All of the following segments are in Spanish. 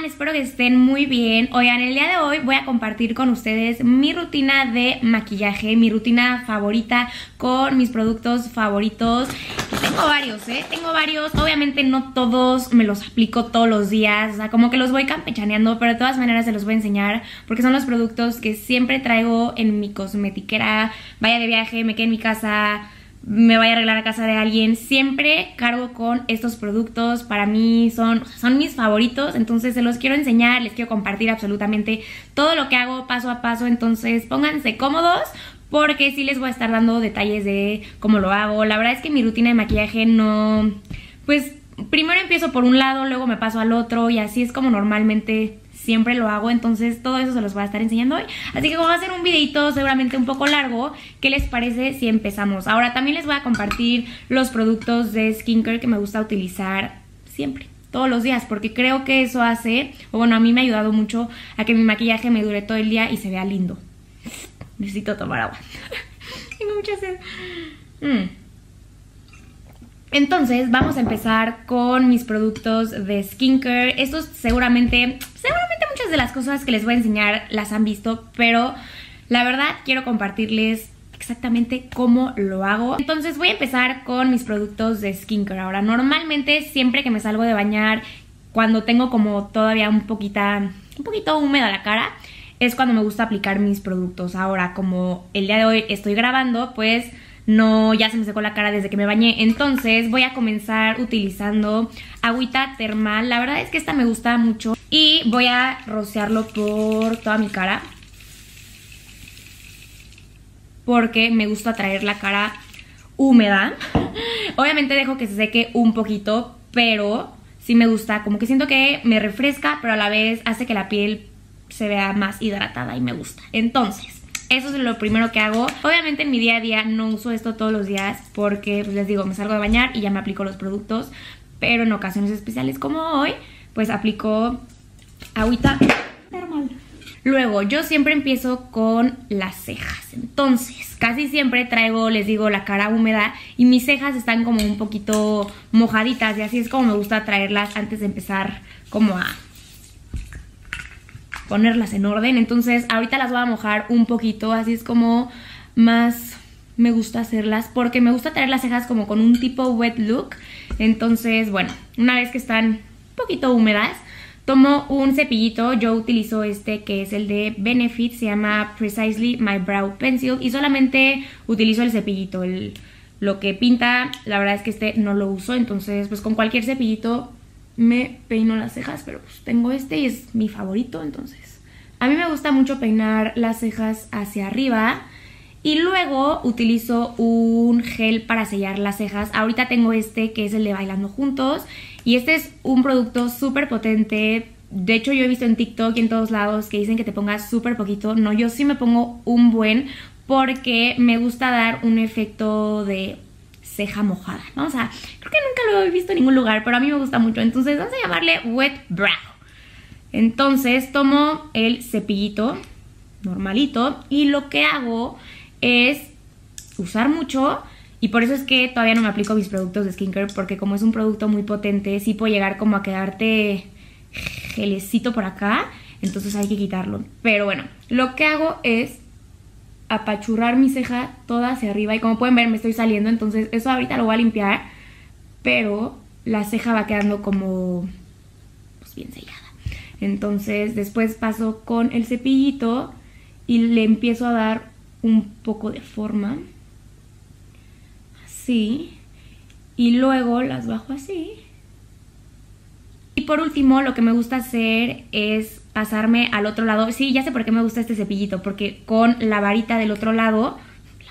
Espero que estén muy bien. Oigan, el día de hoy voy a compartir con ustedes mi rutina de maquillaje, mi rutina favorita con mis productos favoritos. Tengo varios, tengo varios. Obviamente no todos me los aplico todos los días, o sea, como que los voy campechaneando, pero de todas maneras se los voy a enseñar porque son los productos que siempre traigo en mi cosmetiquera. Vaya de viaje, me quede en mi casa, me vaya a arreglar a casa de alguien, siempre cargo con estos productos. Para mí son mis favoritos, entonces se los quiero enseñar, les quiero compartir absolutamente todo lo que hago paso a paso. Entonces pónganse cómodos porque sí les voy a estar dando detalles de cómo lo hago. La verdad es que mi rutina de maquillaje no... pues primero empiezo por un lado, luego me paso al otro y así es como normalmente siempre lo hago. Entonces todo eso se los voy a estar enseñando hoy. Así que como va a ser un videito seguramente un poco largo, ¿qué les parece si empezamos? Ahora también les voy a compartir los productos de skincare que me gusta utilizar siempre, todos los días, porque creo que eso hace, o bueno, a mí me ha ayudado mucho a que mi maquillaje me dure todo el día y se vea lindo. Necesito tomar agua. Tengo mucha sed. Entonces vamos a empezar con mis productos de skincare. Estos seguramente muchas de las cosas que les voy a enseñar las han visto, pero la verdad quiero compartirles exactamente cómo lo hago. Entonces voy a empezar con mis productos de skincare. Ahora, normalmente siempre que me salgo de bañar, cuando tengo como todavía un poquito húmeda la cara, es cuando me gusta aplicar mis productos. Ahora, como el día de hoy estoy grabando, pues no, ya se me secó la cara desde que me bañé. Entonces voy a comenzar utilizando agüita termal. La verdad es que esta me gusta mucho y voy a rociarlo por toda mi cara porque me gusta traer la cara húmeda. Obviamente dejo que se seque un poquito, pero sí me gusta, como que siento que me refresca, pero a la vez hace que la piel se vea más hidratada y me gusta. Entonces eso es lo primero que hago. Obviamente en mi día a día no uso esto todos los días porque, pues les digo, me salgo de bañar y ya me aplico los productos. Pero en ocasiones especiales como hoy, pues aplico agüita normal. Luego, yo siempre empiezo con las cejas. Entonces, casi siempre traigo, les digo, la cara húmeda y mis cejas están como un poquito mojaditas. Y así es como me gusta traerlas antes de empezar como a ponerlas en orden. Entonces ahorita las voy a mojar un poquito, así es como más me gusta hacerlas, porque me gusta traer las cejas como con un tipo wet look. Entonces, bueno, una vez que están un poquito húmedas, tomo un cepillito. Yo utilizo este que es el de Benefit, se llama Precisely My Brow Pencil y solamente utilizo el cepillito. Lo que pinta, la verdad es que este no lo uso, entonces pues con cualquier cepillito me peino las cejas, pero pues tengo este y es mi favorito. Entonces a mí me gusta mucho peinar las cejas hacia arriba y luego utilizo un gel para sellar las cejas. Ahorita tengo este que es el de Bailando Juntos y este es un producto súper potente. De hecho yo he visto en TikTok y en todos lados que dicen que te pongas súper poquito. No, yo sí me pongo un buen porque me gusta dar un efecto de ceja mojada, ¿no? O sea, creo que nunca lo he visto en ningún lugar, pero a mí me gusta mucho. Entonces vamos a llamarle wet brow. Entonces tomo el cepillito normalito y lo que hago es usar mucho, y por eso es que todavía no me aplico mis productos de skincare, porque como es un producto muy potente, sí puede llegar como a quedarte gelecito por acá, entonces hay que quitarlo. Pero bueno, lo que hago es apachurrar mi ceja toda hacia arriba y como pueden ver me estoy saliendo, entonces eso ahorita lo voy a limpiar, pero la ceja va quedando como pues bien sellada. Entonces después paso con el cepillito y le empiezo a dar un poco de forma así y luego las bajo así. Y por último lo que me gusta hacer es pasarme al otro lado. Sí, ya sé por qué me gusta este cepillito, porque con la varita del otro lado,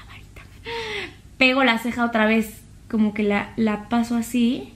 pego la ceja otra vez, como que la paso así.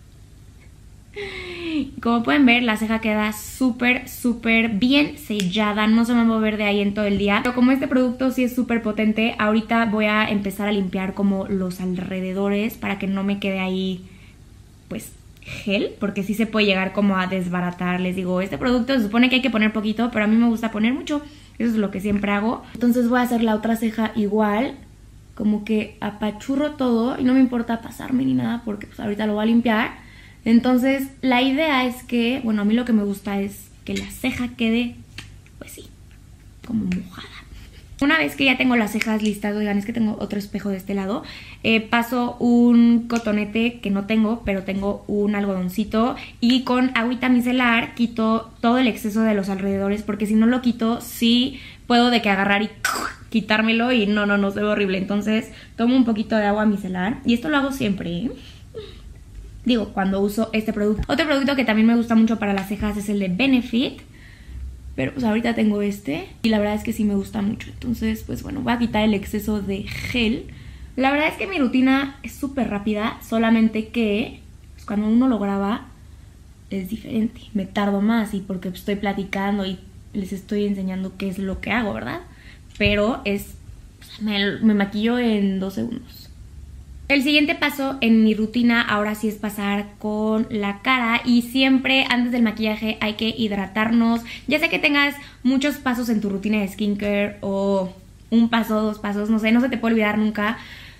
Como pueden ver, la ceja queda súper bien sellada, no se me va a mover de ahí en todo el día. Pero como este producto sí es súper potente, ahorita voy a empezar a limpiar como los alrededores para que no me quede ahí pues gel, porque sí se puede llegar como a desbaratar. Les digo, este producto se supone que hay que poner poquito, pero a mí me gusta poner mucho. Eso es lo que siempre hago. Entonces voy a hacer la otra ceja igual, como que apachurro todo y no me importa pasarme ni nada porque pues ahorita lo voy a limpiar. Entonces la idea es que, bueno, a mí lo que me gusta es que la ceja quede, pues sí, como mojada. Una vez que ya tengo las cejas listas, oigan, es que tengo otro espejo de este lado, paso un cotonete que no tengo, pero tengo un algodoncito y con agüita micelar quito todo el exceso de los alrededores, porque si no lo quito, sí puedo de que agarrar y quitármelo y no, se ve horrible. Entonces tomo un poquito de agua micelar y esto lo hago siempre, ¿eh? Digo, cuando uso este producto. Otro producto que también me gusta mucho para las cejas es el de Benefit. Pero pues ahorita tengo este y la verdad es que sí me gusta mucho. Entonces pues bueno, voy a quitar el exceso de gel. La verdad es que mi rutina es súper rápida, solamente que pues, cuando uno lo graba es diferente. Me tardo más y porque estoy platicando y les estoy enseñando qué es lo que hago, ¿verdad? Pero es, me maquillo en 2 segundos. El siguiente paso en mi rutina ahora sí es pasar con la cara y siempre antes del maquillaje hay que hidratarnos. Ya sea que tengas muchos pasos en tu rutina de skincare o 1 paso, 2 pasos, no sé, no se te puede olvidar nunca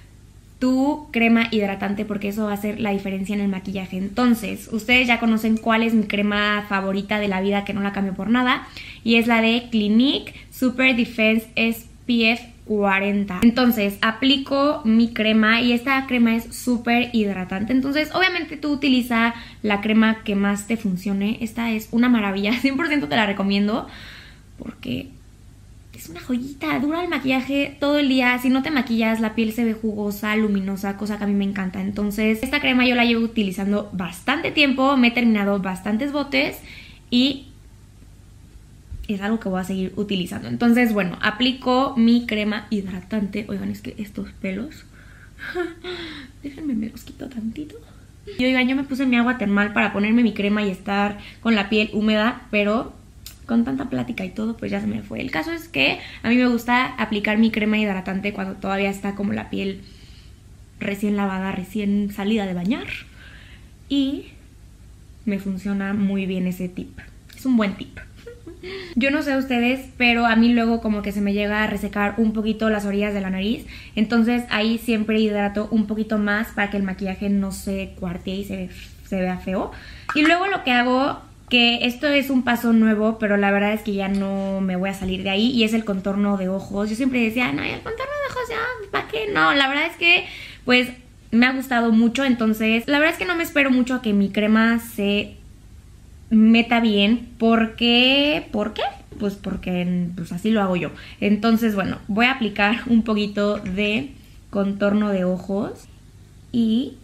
tu crema hidratante porque eso va a hacer la diferencia en el maquillaje. Entonces, ustedes ya conocen cuál es mi crema favorita de la vida que no la cambio por nada y es la de Clinique Super Defense SPF 40. Entonces aplico mi crema y esta crema es súper hidratante. Entonces obviamente tú utiliza la crema que más te funcione. Esta es una maravilla, 100% te la recomiendo porque es una joyita, dura el maquillaje todo el día. Si no te maquillas la piel se ve jugosa, luminosa, cosa que a mí me encanta. Entonces esta crema yo la llevo utilizando bastante tiempo, me he terminado bastantes botes y es algo que voy a seguir utilizando. Entonces, bueno, aplico mi crema hidratante. Oigan, es que estos pelos déjenme, me los quito tantito. Y oigan, yo me puse mi agua termal para ponerme mi crema y estar con la piel húmeda, pero con tanta plática y todo, pues ya se me fue. El caso es que a mí me gusta aplicar mi crema hidratante cuando todavía está como la piel recién lavada, recién salida de bañar. Y me funciona muy bien ese tip. Es un buen tip. Yo no sé ustedes, pero a mí luego como que se me llega a resecar un poquito las orillas de la nariz. Entonces ahí siempre hidrato un poquito más para que el maquillaje no se cuartee y se vea feo. Y luego lo que hago, que esto es un paso nuevo, pero la verdad es que ya no me voy a salir de ahí, y es el contorno de ojos. Yo siempre decía, no, el contorno de ojos ya, ¿para qué? No, la verdad es que pues me ha gustado mucho. Entonces la verdad es que no me espero mucho a que mi crema se meta bien. ¿Por qué? Pues porque pues así lo hago yo. Entonces, bueno, voy a aplicar un poquito de contorno de ojos y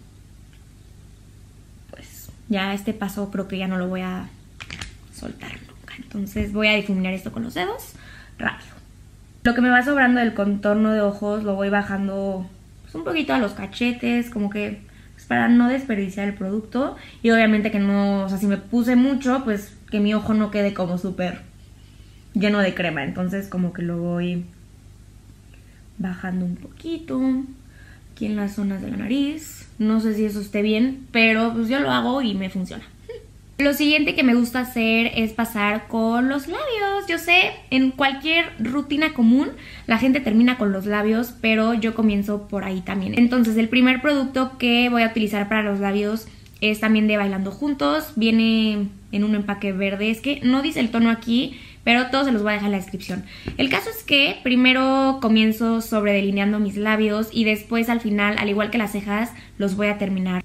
pues ya este paso creo que ya no lo voy a soltar nunca. Entonces voy a difuminar esto con los dedos rápido. Lo que me va sobrando del contorno de ojos lo voy bajando pues un poquito a los cachetes, como que para no desperdiciar el producto. Y obviamente que no, o sea, si me puse mucho, pues que mi ojo no quede como súper lleno de crema. Entonces como que lo voy bajando un poquito aquí en las zonas de la nariz. No sé si eso esté bien, pero pues yo lo hago y me funciona. Lo siguiente que me gusta hacer es pasar con los labios. Yo sé, en cualquier rutina común la gente termina con los labios, pero yo comienzo por ahí también. Entonces el primer producto que voy a utilizar para los labios es también de Bailando Juntos. Viene en un empaque verde. Es que no dice el tono aquí, pero todos se los voy a dejar en la descripción. El caso es que primero comienzo sobre delineando mis labios y después al final, al igual que las cejas, los voy a terminar.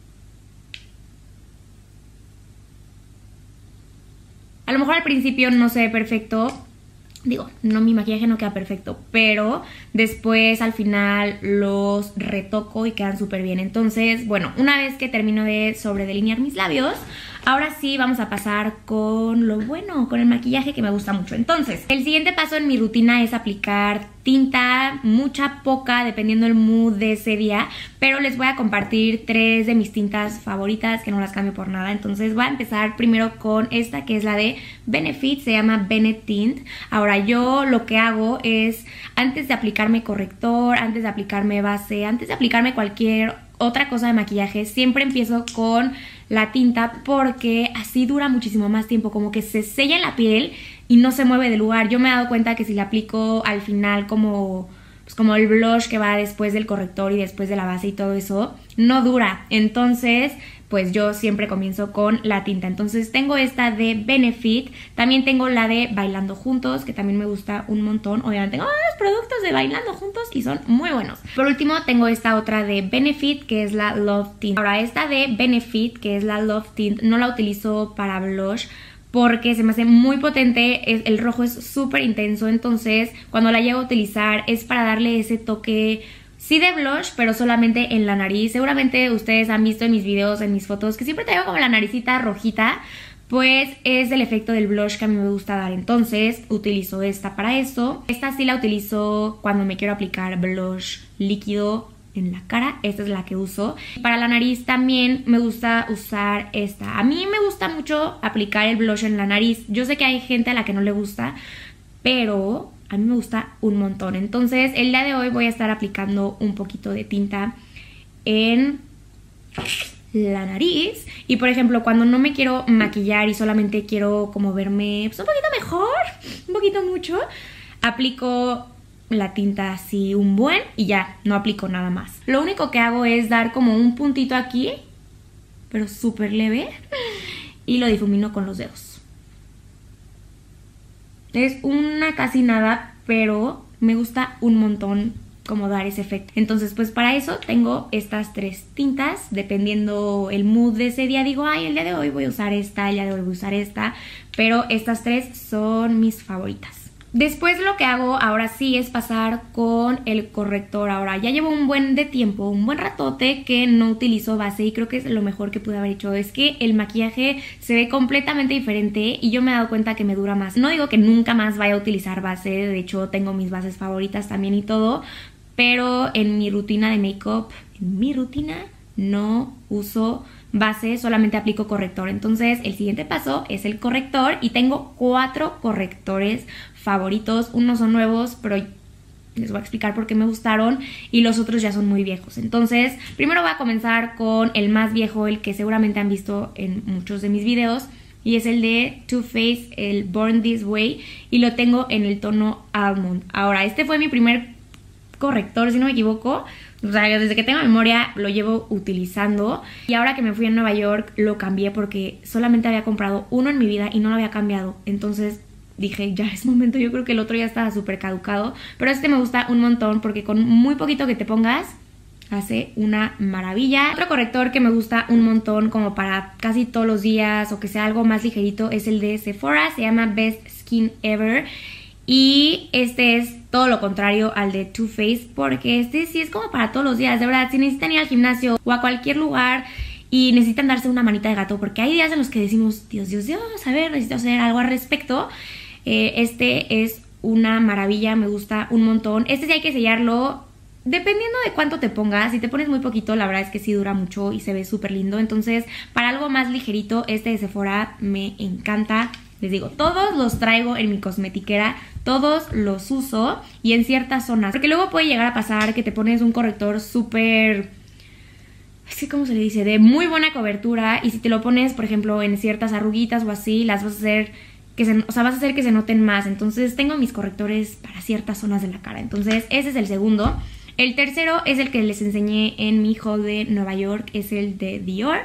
A lo mejor al principio no se ve perfecto, digo, no, mi maquillaje no queda perfecto, pero después al final los retoco y quedan súper bien. Entonces, bueno, una vez que termino de sobredelinear mis labios, ahora sí vamos a pasar con lo bueno, con el maquillaje que me gusta mucho. Entonces, el siguiente paso en mi rutina es aplicar tinta, mucha, poca, dependiendo del mood de ese día, pero les voy a compartir 3 de mis tintas favoritas que no las cambio por nada. Entonces voy a empezar primero con esta, que es la de Benefit, se llama Bennett Tint. Ahora yo lo que hago es, antes de aplicarme corrector, antes de aplicarme base, antes de aplicarme cualquier otra cosa de maquillaje, siempre empiezo con la tinta porque así dura muchísimo más tiempo, como que se sella en la piel y no se mueve de lugar. Yo me he dado cuenta que si la aplico al final como el blush que va después del corrector y después de la base y todo eso, no dura. Entonces pues yo siempre comienzo con la tinta. Entonces tengo esta de Benefit, también tengo la de Bailando Juntos, que también me gusta un montón. Obviamente tengo los productos de Bailando Juntos y son muy buenos. Por último tengo esta otra de Benefit, que es la Love Tint. Ahora esta de Benefit, que es la Love Tint, no la utilizo para blush porque se me hace muy potente, el rojo es súper intenso, entonces cuando la llego a utilizar es para darle ese toque, sí de blush, pero solamente en la nariz. Seguramente ustedes han visto en mis videos, en mis fotos, que siempre traigo como la naricita rojita, pues es el efecto del blush que a mí me gusta dar. Entonces utilizo esta para eso. Esta sí la utilizo cuando me quiero aplicar blush líquido en la cara, esta es la que uso. Para la nariz también me gusta usar esta. A mí me gusta mucho aplicar el blush en la nariz. Yo sé que hay gente a la que no le gusta, pero a mí me gusta un montón. Entonces el día de hoy voy a estar aplicando un poquito de tinta en la nariz. Y por ejemplo, cuando no me quiero maquillar y solamente quiero como verme pues, un poquito mejor, un poquito mucho, aplico la tinta así un buen y ya, no aplico nada más. Lo único que hago es dar como un puntito aquí, pero súper leve, y lo difumino con los dedos. Es una casi nada, pero me gusta un montón como dar ese efecto. Entonces pues para eso tengo estas tres tintas, dependiendo el mood de ese día. Digo, ay, el día de hoy voy a usar esta, el día de hoy voy a usar esta, pero estas tres son mis favoritas. Después lo que hago ahora sí es pasar con el corrector. Ahora ya llevo un buen de tiempo, un buen ratote que no utilizo base y creo que es lo mejor que pude haber hecho. Es que el maquillaje se ve completamente diferente y yo me he dado cuenta que me dura más. No digo que nunca más vaya a utilizar base, de hecho tengo mis bases favoritas también y todo, pero en mi rutina de make-up, no uso base, solamente aplico corrector. Entonces el siguiente paso es el corrector y tengo 4 correctores favoritos. Unos son nuevos, pero les voy a explicar por qué me gustaron, y los otros ya son muy viejos. Entonces primero voy a comenzar con el más viejo, el que seguramente han visto en muchos de mis videos, y es el de Too Faced, el Born This Way, y lo tengo en el tono Almond. Ahora este fue mi primer corrector, si no me equivoco. O sea, desde que tengo memoria lo llevo utilizando, y ahora que me fui a Nueva York lo cambié porque solamente había comprado uno en mi vida y no lo había cambiado. Entonces dije, ya es momento. Yo creo que el otro ya estaba súper caducado, pero este me gusta un montón porque con muy poquito que te pongas hace una maravilla. Otro corrector que me gusta un montón como para casi todos los días o que sea algo más ligerito es el de Sephora, se llama Best Skin Ever. Y este es todo lo contrario al de Too Faced, porque este sí es como para todos los días. De verdad, si necesitan ir al gimnasio o a cualquier lugar y necesitan darse una manita de gato, porque hay días en los que decimos, Dios, a ver, necesito hacer algo al respecto. Este es una maravilla, me gusta un montón. Este sí hay que sellarlo dependiendo de cuánto te pongas. Si te pones muy poquito, la verdad es que sí dura mucho y se ve súper lindo. Entonces, para algo más ligerito, este de Sephora me encanta. Les digo, todos los traigo en mi cosmetiquera, todos los uso y en ciertas zonas. Porque luego puede llegar a pasar que te pones un corrector súper, ¿cómo se le dice? De muy buena cobertura, y si te lo pones, por ejemplo, en ciertas arruguitas o así, las vas a hacer vas a hacer que se noten más. Entonces tengo mis correctores para ciertas zonas de la cara. Entonces ese es el segundo. El tercero es el que les enseñé en mi haul de Nueva York, es el de Dior.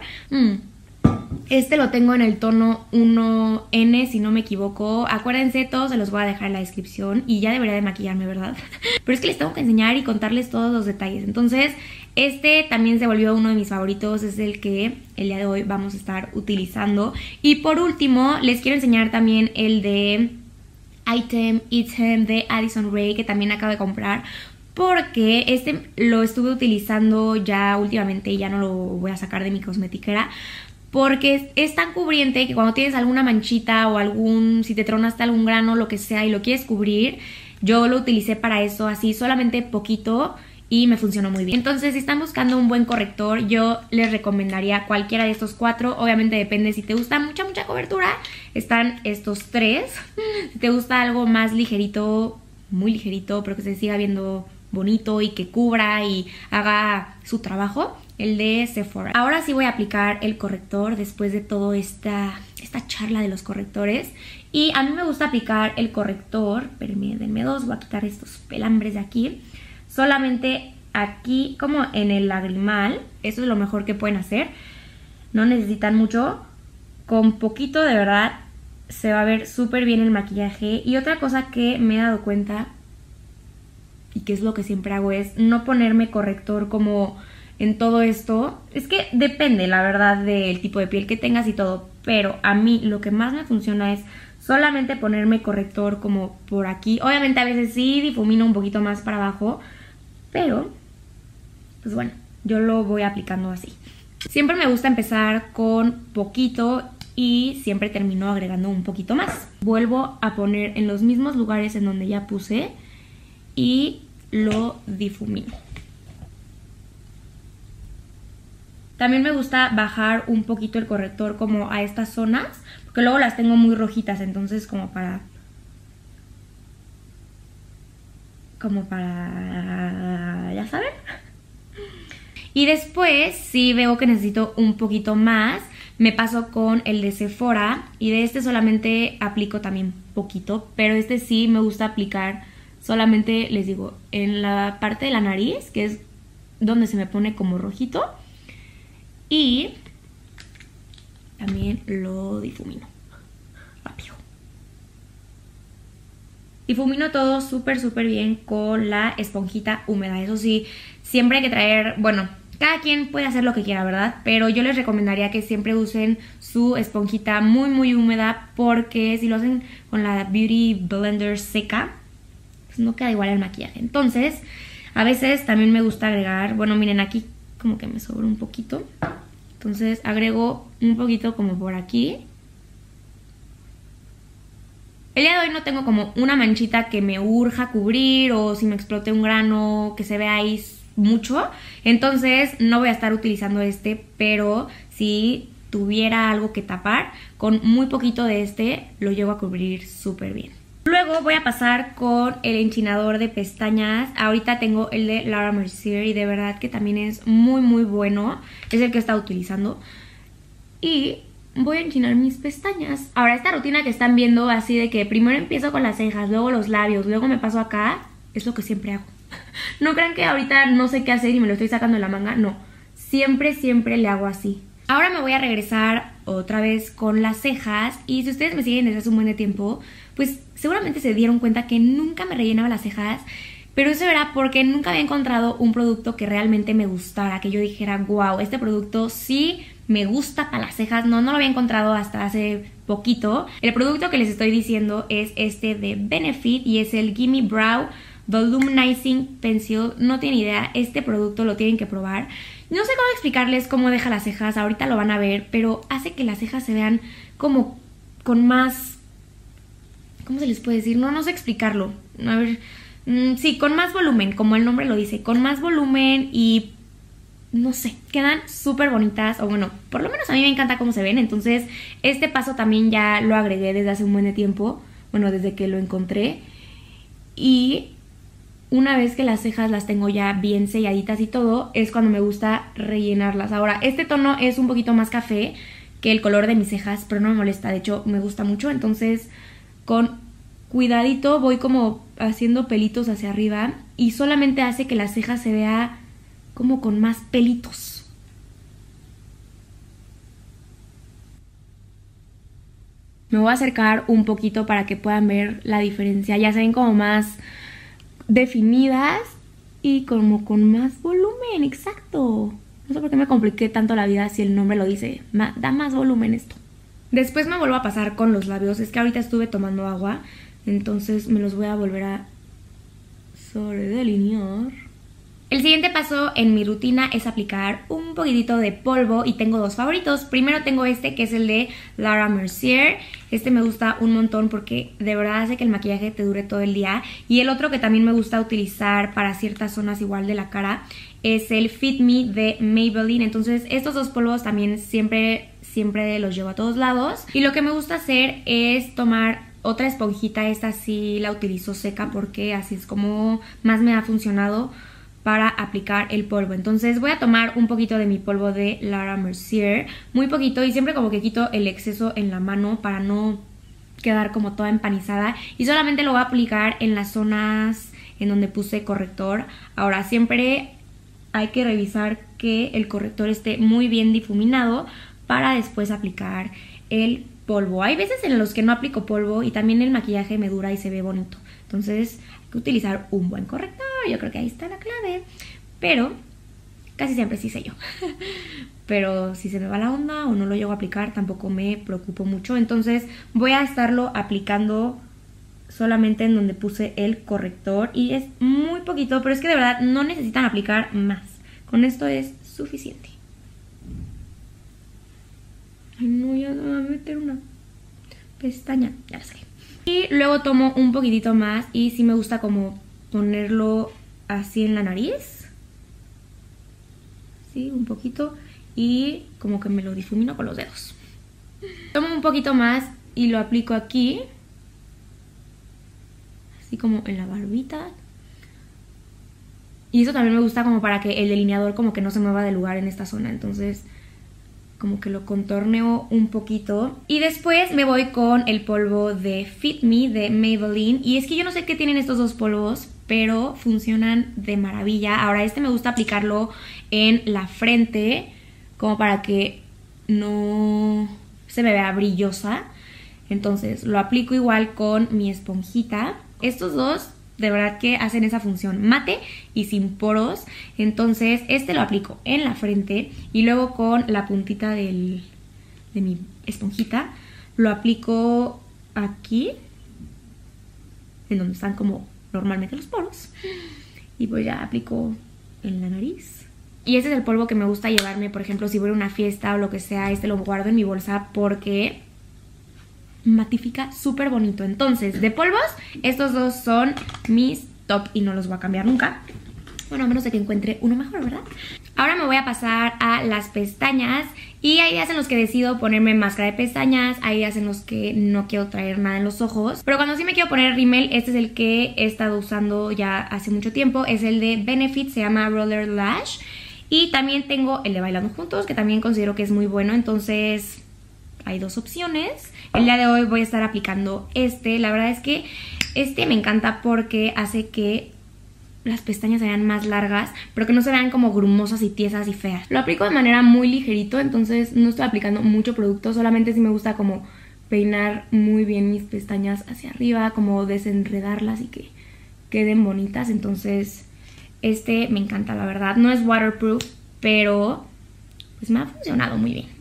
Este lo tengo en el tono 1N, si no me equivoco. Acuérdense, todos se los voy a dejar en la descripción. Y ya debería de maquillarme, ¿verdad? Pero es que les tengo que enseñar y contarles todos los detalles. Entonces, este también se volvió uno de mis favoritos. Es el que el día de hoy vamos a estar utilizando. Y por último, les quiero enseñar también el de Item de Addison Rae, que también acabo de comprar. Porque este lo estuve utilizando ya últimamente y ya no lo voy a sacar de mi cosmetiquera. Porque es tan cubriente que cuando tienes alguna manchita o si te tronaste algún grano, lo que sea, y lo quieres cubrir, yo lo utilicé para eso, así solamente poquito, y me funcionó muy bien. Entonces, si están buscando un buen corrector, yo les recomendaría cualquiera de estos 4. Obviamente depende, si te gusta mucha cobertura, están estos 3. Si te gusta algo más ligerito, muy ligerito, pero que se siga viendo bonito y que cubra y haga su trabajo, el de Sephora. Ahora sí voy a aplicar el corrector después de toda esta charla de los correctores. Y a mí me gusta aplicar el corrector, denme dos, voy a quitar estos pelambres de aquí, solamente aquí como en el lagrimal. Eso es lo mejor que pueden hacer. no necesitan mucho. Con poquito de verdad se va a ver súper bien el maquillaje. Y otra cosa que me he dado cuenta, y que es lo que siempre hago, es no ponerme corrector como en todo esto. Es que depende, la verdad, del tipo de piel que tengas y todo. Pero a mí lo que más me funciona es solamente ponerme corrector como por aquí. Obviamente a veces sí difumino un poquito más para abajo, pero pues bueno, yo lo voy aplicando así. Siempre me gusta empezar con poquito y siempre termino agregando un poquito más. Vuelvo a poner en los mismos lugares en donde ya puse y lo difumino. También me gusta bajar un poquito el corrector como a estas zonas, porque luego las tengo muy rojitas, entonces como para ya saben. Y después, si veo que necesito un poquito más, me paso con el de Sephora. Y de este solamente aplico también poquito, pero este sí me gusta aplicar solamente, les digo, en la parte de la nariz, que es donde se me pone como rojito. Y también lo difumino rápido. Difumino todo súper bien con la esponjita húmeda. Eso sí, siempre hay que traer, bueno, cada quien puede hacer lo que quiera, ¿verdad? Pero yo les recomendaría que siempre usen su esponjita muy húmeda, porque si lo hacen con la Beauty Blender seca, pues no queda igual el maquillaje. Entonces, a veces también me gusta agregar, bueno, miren, aquí como que me sobra un poquito. Entonces agrego un poquito como por aquí. El día de hoy no tengo como una manchita que me urja cubrir, o si me explote un grano que se vea ahí mucho. Entonces no voy a estar utilizando este, pero si tuviera algo que tapar, con muy poquito de este lo llevo a cubrir súper bien. Luego voy a pasar con el enchinador de pestañas. Ahorita tengo el de Laura Mercier y de verdad que también es muy bueno. Es el que he estado utilizando. Y voy a enchinar mis pestañas. Ahora, esta rutina que están viendo así de que primero empiezo con las cejas, luego los labios, luego me paso acá, es lo que siempre hago. No crean que ahorita no sé qué hacer y me lo estoy sacando de la manga. No, siempre le hago así. Ahora me voy a regresar otra vez con las cejas. Y si ustedes me siguen desde hace un buen de tiempo, pues seguramente se dieron cuenta que nunca me rellenaba las cejas. Pero eso era porque nunca había encontrado un producto que realmente me gustara, que yo dijera, wow, este producto sí me gusta para las cejas. No lo había encontrado hasta hace poquito. El producto que les estoy diciendo es este de Benefit y es el Gimme Brow Volumizing Pencil. No tienen idea, este producto lo tienen que probar. No sé cómo explicarles cómo deja las cejas, ahorita lo van a ver, pero hace que las cejas se vean como con más... ¿Cómo se les puede decir? No sé explicarlo. A ver, sí, con más volumen, como el nombre lo dice, con más volumen y... no sé, quedan súper bonitas, o bueno, por lo menos a mí me encanta cómo se ven. Entonces este paso también ya lo agregué desde hace un buen de tiempo, bueno, desde que lo encontré. Y una vez que las cejas las tengo ya bien selladitas y todo, es cuando me gusta rellenarlas. Ahora, este tono es un poquito más café que el color de mis cejas, pero no me molesta, de hecho me gusta mucho. Entonces con cuidadito voy como haciendo pelitos hacia arriba y solamente hace que las cejas se vea como con más pelitos. Me voy a acercar un poquito para que puedan ver la diferencia. Ya se ven como más definidas y como con más volumen, exacto. No sé por qué me compliqué tanto la vida si el nombre lo dice. Da más volumen esto. Después me vuelvo a pasar con los labios. Es que ahorita estuve tomando agua, entonces me los voy a volver a sobredelinear. El siguiente paso en mi rutina es aplicar un poquitito de polvo y tengo dos favoritos. Primero tengo este que es el de Laura Mercier. Este me gusta un montón porque de verdad hace que el maquillaje te dure todo el día. Y el otro que también me gusta utilizar para ciertas zonas igual de la cara es el Fit Me de Maybelline. Entonces estos dos polvos también siempre los llevo a todos lados. Y lo que me gusta hacer es tomar otra esponjita. Esta sí la utilizo seca porque así es como más me ha funcionado para aplicar el polvo. Entonces voy a tomar un poquito de mi polvo de Laura Mercier, muy poquito, y siempre como que quito el exceso en la mano para no quedar como toda empanizada, y solamente lo voy a aplicar en las zonas en donde puse corrector. Ahora siempre hay que revisar que el corrector esté muy bien difuminado para después aplicar el polvo. Hay veces en los que no aplico polvo y también el maquillaje me dura y se ve bonito. Entonces hay que utilizar un buen corrector. Yo creo que ahí está la clave. Pero casi siempre sí sé yo. Pero si se me va la onda o no lo llego a aplicar, tampoco me preocupo mucho. Entonces voy a estarlo aplicando solamente en donde puse el corrector. Y es muy poquito, pero es que de verdad no necesitan aplicar más. Con esto es suficiente. Ay, no, ya me voy a meter una pestaña. Ya la saqué. Y luego tomo un poquitito más y sí me gusta como ponerlo así en la nariz. Sí, un poquito. Y como que me lo difumino con los dedos. Tomo un poquito más y lo aplico aquí. Así como en la barbita. Y eso también me gusta como para que el delineador como que no se mueva de lugar en esta zona. Entonces como que lo contorneo un poquito. Y después me voy con el polvo de Fit Me de Maybelline. Y es que yo no sé qué tienen estos dos polvos, pero funcionan de maravilla. Ahora este me gusta aplicarlo en la frente, como para que no se me vea brillosa. Entonces lo aplico igual con mi esponjita. Estos dos de verdad que hacen esa función mate y sin poros. Entonces este lo aplico en la frente y luego con la puntita de mi esponjita lo aplico aquí, en donde están como normalmente los poros. Y pues ya aplico en la nariz. Y ese es el polvo que me gusta llevarme, por ejemplo, si voy a una fiesta o lo que sea. Este lo guardo en mi bolsa porque matifica súper bonito. Entonces, de polvos, estos dos son mis top y no los voy a cambiar nunca. Bueno, a menos de que encuentre uno mejor, ¿verdad? Ahora me voy a pasar a las pestañas. Y hay días en los que decido ponerme máscara de pestañas. Hay días en los que no quiero traer nada en los ojos. Pero cuando sí me quiero poner rímel, este es el que he estado usando ya hace mucho tiempo. Es el de Benefit, se llama Roller Lash. Y también tengo el de Bailando Juntos, que también considero que es muy bueno. Entonces hay dos opciones. El día de hoy voy a estar aplicando este. La verdad es que este me encanta porque hace que las pestañas se vean más largas, pero que no se vean como grumosas y tiesas y feas. Lo aplico de manera muy ligerito, entonces no estoy aplicando mucho producto. Solamente sí me gusta como peinar muy bien mis pestañas hacia arriba, como desenredarlas y que queden bonitas. Entonces este me encanta, la verdad. No es waterproof, pero pues me ha funcionado muy bien.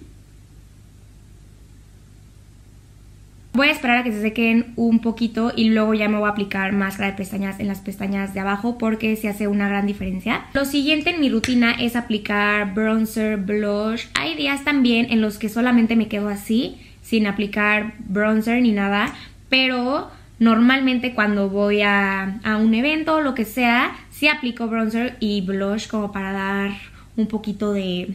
Voy a esperar a que se sequen un poquito y luego ya me voy a aplicar máscara de pestañas en las pestañas de abajo porque se hace una gran diferencia. Lo siguiente en mi rutina es aplicar bronzer, blush. Hay días también en los que solamente me quedo así, sin aplicar bronzer ni nada, pero normalmente cuando voy a un evento o lo que sea, sí aplico bronzer y blush como para dar un poquito de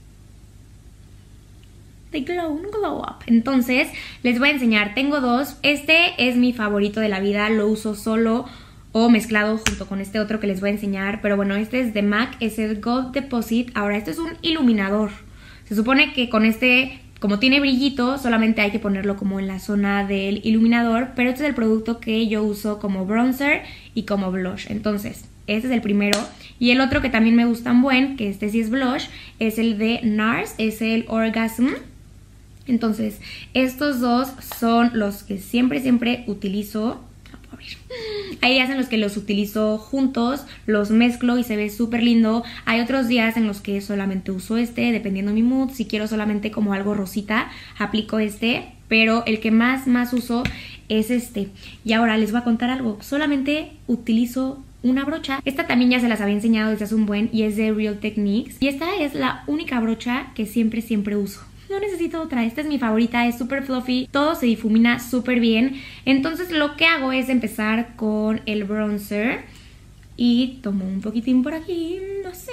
glow, un glow up. Entonces les voy a enseñar, tengo dos. Este es mi favorito de la vida, lo uso solo o mezclado junto con este otro que les voy a enseñar. Pero bueno, este es de MAC, es el Gold Deposit. Ahora, este es un iluminador. Se supone que con este, como tiene brillito, solamente hay que ponerlo como en la zona del iluminador. Pero este es el producto que yo uso como bronzer y como blush. Entonces, este es el primero. Y el otro que también me gusta un buen, que este sí es blush, es el de NARS, es el Orgasm. Entonces, estos dos son los que siempre utilizo. Hay días en los que los utilizo juntos, los mezclo y se ve súper lindo. Hay otros días en los que solamente uso este, dependiendo de mi mood. Si quiero solamente como algo rosita, aplico este. Pero el que más uso es este. Y ahora les voy a contar algo. Solamente utilizo una brocha. Esta también ya se las había enseñado desde hace un buen y es de Real Techniques. Y esta es la única brocha que siempre uso. No necesito otra, esta es mi favorita, es súper fluffy, todo se difumina súper bien. Entonces lo que hago es empezar con el bronzer y tomo un poquitín por aquí, no sé.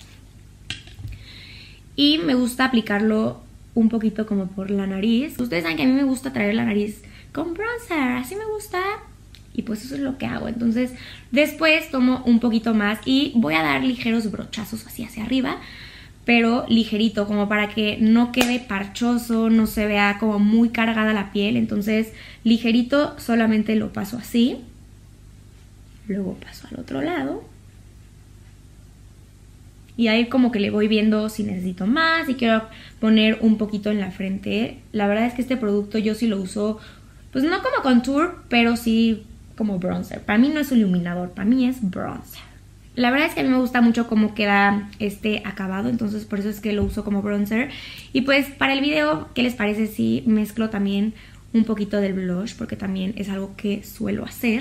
Y me gusta aplicarlo un poquito como por la nariz. Ustedes saben que a mí me gusta traer la nariz con bronzer, así me gusta. Y pues eso es lo que hago. Entonces después tomo un poquito más y voy a dar ligeros brochazos así hacia arriba, pero ligerito, como para que no quede parchoso, no se vea como muy cargada la piel. Entonces ligerito, solamente lo paso así, luego paso al otro lado Y ahí como que le voy viendo si necesito más, y quiero poner un poquito en la frente. La verdad es que este producto yo sí lo uso, pues no como contour, pero sí como bronzer. Para mí no es iluminador, para mí es bronzer. La verdad es que a mí me gusta mucho cómo queda este acabado, entonces por eso es que lo uso como bronzer. Y pues para el video, ¿qué les parece si mezclo también un poquito del blush? Porque también es algo que suelo hacer.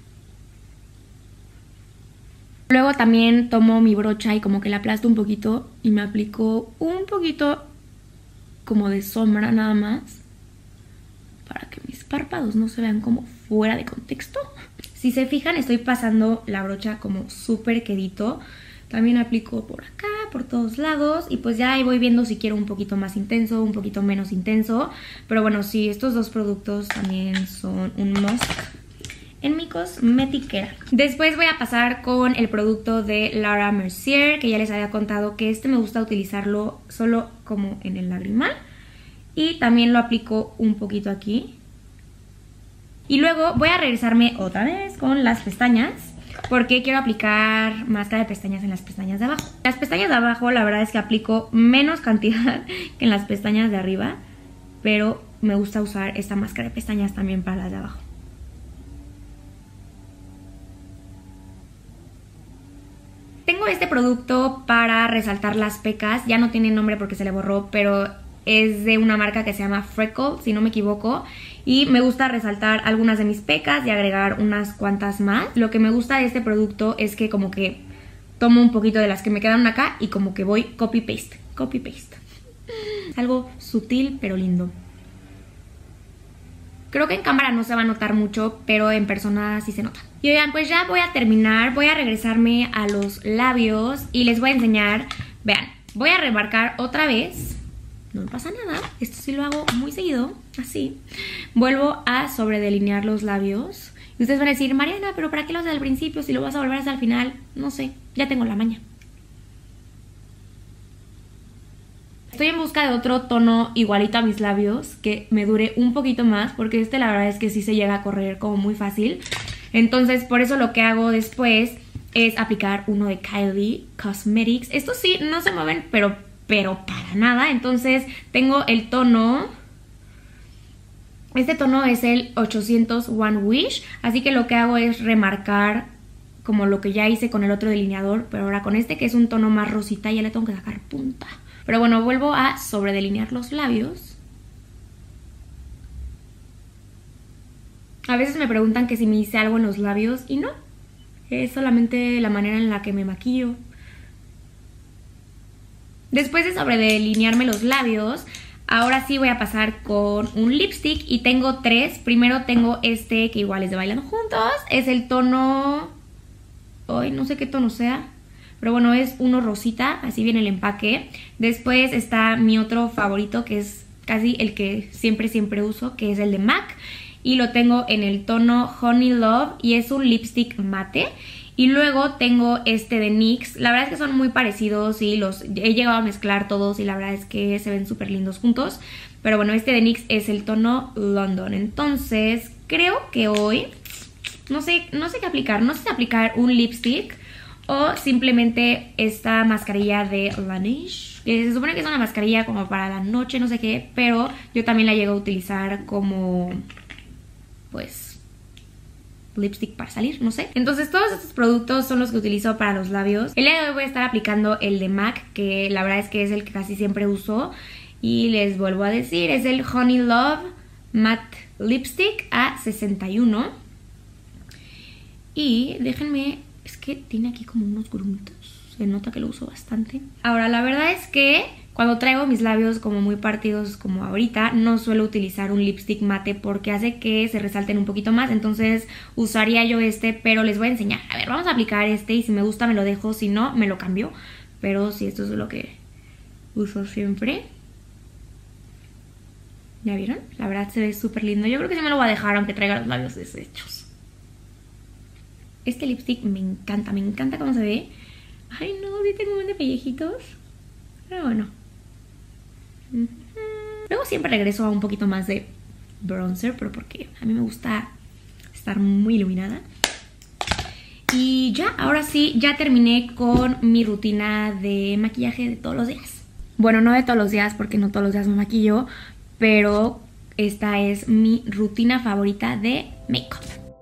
Luego también tomo mi brocha y como que la aplasto un poquito y me aplico un poquito como de sombra nada más, para que mis párpados no se vean como fuera de contexto. Si se fijan, estoy pasando la brocha como súper quedito. También aplico por acá, por todos lados. Y pues ya ahí voy viendo si quiero un poquito más intenso, un poquito menos intenso. Pero bueno, sí, estos dos productos también son un must en mi cosmetiquera. Después voy a pasar con el producto de Laura Mercier, que ya les había contado que este me gusta utilizarlo solo como en el lagrimal. Y también lo aplico un poquito aquí. Y luego voy a regresarme otra vez con las pestañas, porque quiero aplicar máscara de pestañas en las pestañas de abajo. Las pestañas de abajo la verdad es que aplico menos cantidad que en las pestañas de arriba, pero me gusta usar esta máscara de pestañas también para las de abajo. Tengo este producto para resaltar las pecas, ya no tiene nombre porque se le borró, pero es de una marca que se llama Freckle, si no me equivoco. Y me gusta resaltar algunas de mis pecas y agregar unas cuantas más. Lo que me gusta de este producto es que como que tomo un poquito de las que me quedan acá y como que voy copy-paste, copy-paste. Algo sutil pero lindo. Creo que en cámara no se va a notar mucho, pero en persona sí se nota. Y oigan, pues ya voy a terminar. Voy a regresarme a los labios y les voy a enseñar. Vean, voy a remarcar otra vez. No pasa nada, esto sí lo hago muy seguido, así. Vuelvo a sobredelinear los labios. Y ustedes van a decir, Mariana, ¿pero para qué lo haces al principio si lo vas a volver hasta el final? No sé, ya tengo la maña. Estoy en busca de otro tono igualito a mis labios, que me dure un poquito más, porque este la verdad es que sí se llega a correr como muy fácil. Entonces por eso lo que hago después es aplicar uno de Kylie Cosmetics. Estos sí no se mueven, pero para nada. Entonces tengo el tono, este tono es el 801 Wish, así que lo que hago es remarcar como lo que ya hice con el otro delineador, pero ahora con este que es un tono más rosita ya le tengo que sacar punta. Pero bueno, vuelvo a sobredelinear los labios. A veces me preguntan que si me hice algo en los labios y no, es solamente la manera en la que me maquillo. Después de sobredelinearme los labios, ahora sí voy a pasar con un lipstick y tengo tres. Primero tengo este que igual es de Bailando Juntos, es el tono... Ay, no sé qué tono sea, pero bueno, es uno rosita, así viene el empaque. Después está mi otro favorito, que es casi el que siempre uso, que es el de MAC. Y lo tengo en el tono Honey Love y es un lipstick mate. Y luego tengo este de NYX. La verdad es que son muy parecidos y los he llegado a mezclar todos y la verdad es que se ven súper lindos juntos. Pero bueno, este de NYX es el tono London. Entonces creo que hoy no sé qué aplicar. No sé si aplicar un lipstick o simplemente esta mascarilla de Laneige. Se supone que es una mascarilla como para la noche, no sé qué, pero yo también la llego a utilizar como, pues, lipstick para salir, no sé. Entonces todos estos productos son los que utilizo para los labios. El día de hoy voy a estar aplicando el de MAC, que la verdad es que es el que casi siempre uso. Y les vuelvo a decir, es el Honey Love Matte Lipstick a 61. Y déjenme, es que tiene aquí como unos grumitos, se nota que lo uso bastante. Ahora la verdad es que cuando traigo mis labios como muy partidos como ahorita, no suelo utilizar un lipstick mate porque hace que se resalten un poquito más. Entonces usaría yo este, pero les voy a enseñar. A ver, vamos a aplicar este y si me gusta me lo dejo, si no me lo cambio. Pero sí, esto es lo que uso siempre. ¿Ya vieron? La verdad se ve súper lindo. Yo creo que sí me lo voy a dejar aunque traiga los labios deshechos. Este lipstick me encanta cómo se ve. Ay no, sí tengo un montón de pellejitos. Pero bueno. Luego siempre regreso a un poquito más de bronzer, pero porque a mí me gusta estar muy iluminada. Y ya, ahora sí, ya terminé con mi rutina de maquillaje de todos los días. Bueno, no de todos los días porque no todos los días me maquillo, pero esta es mi rutina favorita de make-up.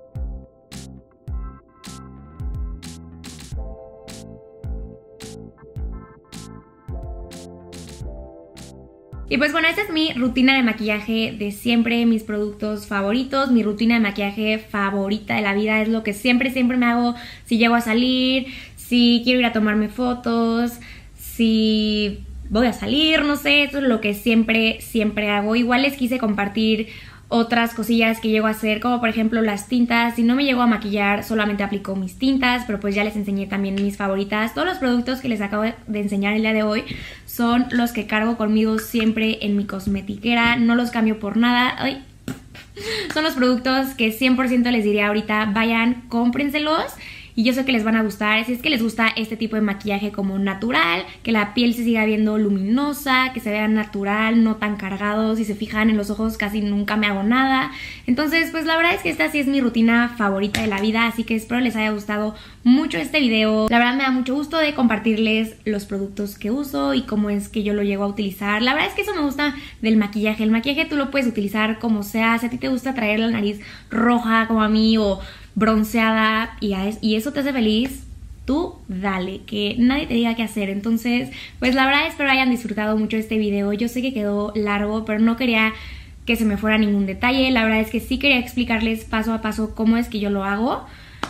Y pues bueno, esta es mi rutina de maquillaje de siempre, mis productos favoritos, mi rutina de maquillaje favorita de la vida, es lo que siempre me hago si llego a salir, si quiero ir a tomarme fotos, si voy a salir, no sé, esto es lo que siempre hago. Igual les quise compartir otras cosillas que llego a hacer, como por ejemplo las tintas. Si no me llego a maquillar, solamente aplico mis tintas, pero pues ya les enseñé también mis favoritas. Todos los productos que les acabo de enseñar el día de hoy son los que cargo conmigo siempre en mi cosmetiquera, no los cambio por nada. Ay. Son los productos que 100% les diría ahorita, vayan, cómprenselos. Y yo sé que les van a gustar, si es que les gusta este tipo de maquillaje como natural, que la piel se siga viendo luminosa, que se vea natural, no tan cargado. Si se fijan en los ojos casi nunca me hago nada. Entonces pues la verdad es que esta sí es mi rutina favorita de la vida, así que espero les haya gustado mucho este video. La verdad me da mucho gusto de compartirles los productos que uso y cómo es que yo lo llego a utilizar. La verdad es que eso me gusta del maquillaje. El maquillaje tú lo puedes utilizar como sea. Si a ti te gusta traer la nariz roja como a mí o bronceada y eso te hace feliz, tú dale, que nadie te diga qué hacer. Entonces pues la verdad espero hayan disfrutado mucho este video. Yo sé que quedó largo, pero no quería que se me fuera ningún detalle. La verdad es que sí quería explicarles paso a paso cómo es que yo lo hago.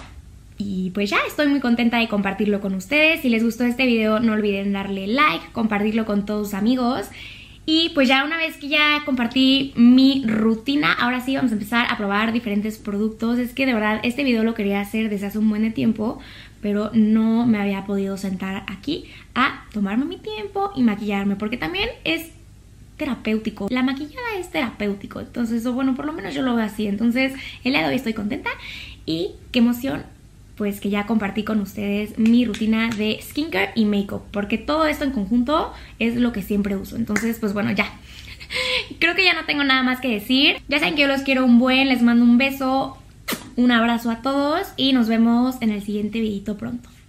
Y pues ya estoy muy contenta de compartirlo con ustedes. Si les gustó este video no olviden darle like, compartirlo con todos sus amigos. Y pues ya una vez que ya compartí mi rutina, ahora sí vamos a empezar a probar diferentes productos. Es que de verdad este video lo quería hacer desde hace un buen de tiempo, pero no me había podido sentar aquí a tomarme mi tiempo y maquillarme, porque también es terapéutico. La maquillada es terapéutico, entonces bueno, por lo menos yo lo veo así. Entonces el día de hoy estoy contenta y qué emoción pues que ya compartí con ustedes mi rutina de skincare y makeup, porque todo esto en conjunto es lo que siempre uso. Entonces pues bueno, ya creo que ya no tengo nada más que decir. Ya saben que yo los quiero un buen, les mando un beso, un abrazo a todos y nos vemos en el siguiente videito pronto.